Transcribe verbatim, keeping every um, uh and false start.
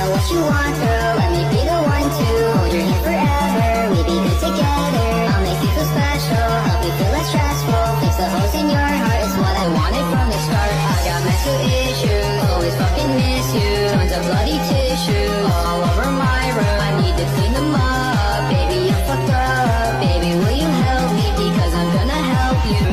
know what you want, girl. Let me be the one to hold your hand forever. We be good together. I'll make you feel special, help you feel less stressful. Fix the holes in your heart is what I wanted from the start. I got mental issues, always fucking miss you. Tons of bloody tissue all over my room. I need